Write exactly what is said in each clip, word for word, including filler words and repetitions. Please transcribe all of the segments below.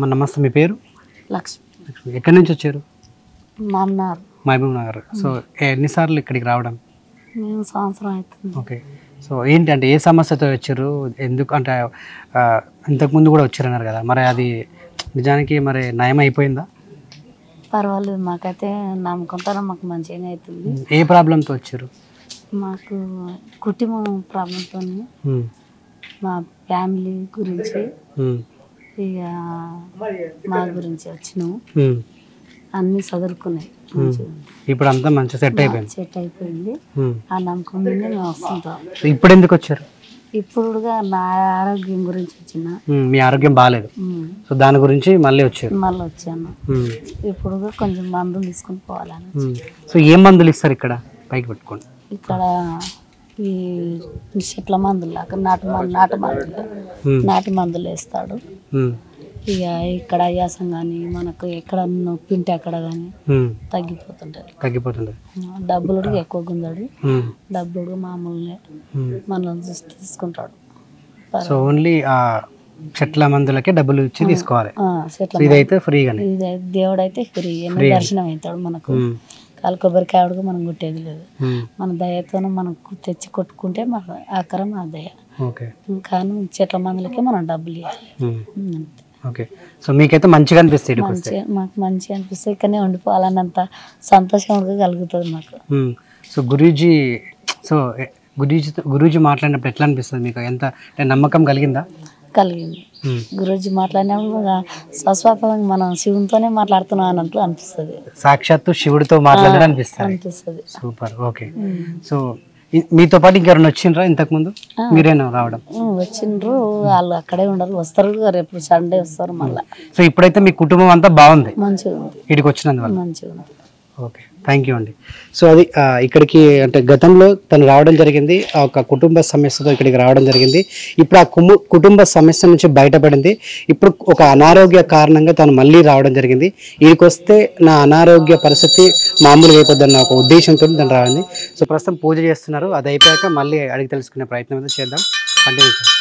నమస్తే, మీ పేరు? లక్ష్మి. లక్ష్మి. ఎక్కడి నుంచి వచ్చారు? మామనార్ మహబూబ్ నగర్. సో ఎన్నిసార్లు ఇక్కడికి రావడం? మేము సంవత్సరం అవుతుంది. ఓకే. సో ఏంటి అంటే ఏ సమస్యతో వచ్చారు? ఎందుకు అంటే ఇంతకుముందు కూడా వచ్చారన్నారు కదా, మరి అది నిజానికి మరి నయం అయిపోయిందా? పర్వాలేదు, మాకైతే నమ్ముకుంటారా, మాకు మంచిగానే అవుతుంది. ఏ ప్రాబ్లంతో వచ్చారు? మాకు కుటుంబం ప్రాబ్లంతో, మా ఫ్యామిలీ గురించి, ఇక మా గురించి వచ్చినాము. అన్ని చదువుకున్నాయి. ఇప్పుడు అంతా మంచి సెట్ అయిపోయింది. సెట్ అయిపోయింది. ఆ నమ్మకం మీద మేము వస్తుంటాం. ఇప్పుడు ఎందుకు వచ్చారు? ఇప్పుడుగా నా ఆరోగ్యం గురించి వచ్చిన. మీ ఆరోగ్యం బాగాలేదు, సో దాని గురించి మళ్ళీ వచ్చారు. మళ్ళీ వచ్చాను. ఇప్పుడుగా కొంచెం మందులు తీసుకుని పోవాలని. సో ఏం మందులు ఇస్తారు ఇక్కడ? పైకి పెట్టుకోండి. ఇక్కడ ఈ చెట్ల మందులు లాగా నాటు మందు నాటు మందులు నాటి మందులు వేస్తాడు. ఇక ఇక్కడ అయ్యాసం కానీ మనకు ఎక్కడ నొప్పి ఉంటే అక్కడ కానీ తగ్గిపోతుంటది తగ్గిపోతుంది డబ్బులు ఎక్కువ గుందాడు. డబ్బులు మామూలునే మనం చూసి తీసుకుంటాడు. సో ఓన్లీ ఆ చెట్ల మందులకే డబ్బులు ఇచ్చి తీసుకోవాలి. ఇదైతే ఫ్రీగానే. ఇదైతే దేవుడు అయితే ఫ్రీ దర్శనం అవుతాడు మనకు. కాలు కొబ్బరికాయ కూడా మనం కొట్టేది లేదు. మన దయతో మనం తెచ్చి కొట్టుకుంటే మన ఆకరం ఆ దయ. కానీ చెట్ల మందులకే మనం డబ్బులు ఇవ్వాలి. ఓకే. సో మీకైతే మంచిగా అనిపిస్తుంది? మంచిగా మాకు మంచిగా అనిపిస్తుంది. ఇక్కడనే ఉండిపోవాలన్నంత సంతోషంగా కలుగుతుంది మాకు. సో గురూజీ సో గురూజీ గురూజీ మాట్లాడినప్పుడు ఎట్లా అనిపిస్తుంది మీకు? ఎంత నమ్మకం కలిగిందా? కలిగింది. గురూజీ మాట్లాడినప్పుడు స్వస్వాతంగా మనం శివునితోనే మాట్లాడుతున్నాం అన్నట్లు అనిపిస్తుంది. సాక్షాత్తు శివుడితో మాట్లాడడం అనిపిస్తుంది అనిపిస్తుంది సూపర్. ఓకే. సో మీతో పాటు ఇంకెవరైనా వచ్చిండ్రా ఇంతకు ముందు? మీరేనా రావడం? వచ్చిండ్రు, వాళ్ళు అక్కడే ఉండరు, వస్తారు రేపు సండే వస్తారు మళ్ళీ. సో ఇప్పుడైతే మీ కుటుంబం అంతా బాగుంది, మంచిగా ఉంది, ఇక్కడికి వచ్చినందువల్ల మంచిగా ఉంది. ఓకే, థ్యాంక్ యూ అండి. సో అది ఇక్కడికి అంటే గతంలో తను రావడం జరిగింది, ఒక కుటుంబ సమస్యతో ఇక్కడికి రావడం జరిగింది. ఇప్పుడు ఆ కుము కుటుంబ సమస్య నుంచి బయటపడింది. ఇప్పుడు ఒక అనారోగ్య కారణంగా తను మళ్ళీ రావడం జరిగింది. వీడికి వస్తే నా అనారోగ్య పరిస్థితి మామూలుగా అయిపోద్దన్న ఒక ఉద్దేశంతో తను రావాలి. సో ప్రస్తుతం పూజ చేస్తున్నారు, అది అయిపోయాక మళ్ళీ అడిగి తెలుసుకునే ప్రయత్నం అయితే చేద్దాం. కంటిన్యూ చేద్దాం.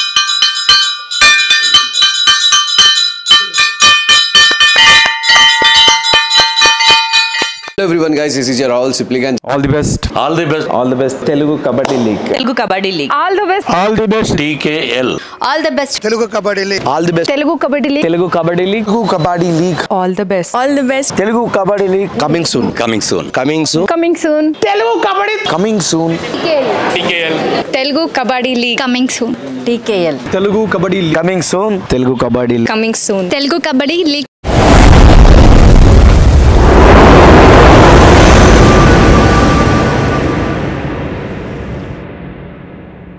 Hello everyone guys, this is your Rahul Sipligan. All the best. All the best. All the best. Telugu Kabaddi League. Telugu Kabaddi League. All the best. All the best. T K L. All the best. Telugu Kabaddi League. All the best. Telugu Kabaddi League. Telugu Kabaddi League. Telugu Kabaddi League. All the best. All the best. Telugu Kabaddi League. Coming soon. Coming soon. Coming soon. Coming soon. Telugu Kabaddi. Coming soon. T K L. Telugu Kabaddi League. Coming soon. T K L. Telugu Kabaddi League. Coming soon. Telugu Kabaddi League. Coming soon. Telugu Kabaddi League.